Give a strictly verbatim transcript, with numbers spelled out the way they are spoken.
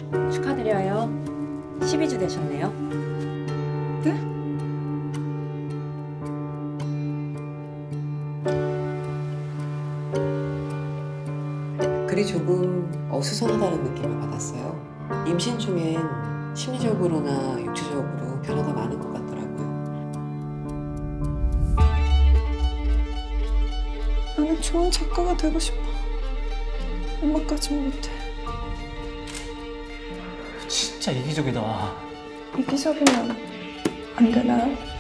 축하드려요. 십이 주 되셨네요. 네? 글이 조금 어수선하다는 느낌을 받았어요. 임신 중엔 심리적으로나 육체적으로 변화가 많은 것 같더라고요. 나는 좋은 작가가 되고 싶어. 엄마까지는 못해. 진짜 이기적이다. 이기적이면 안 되나요?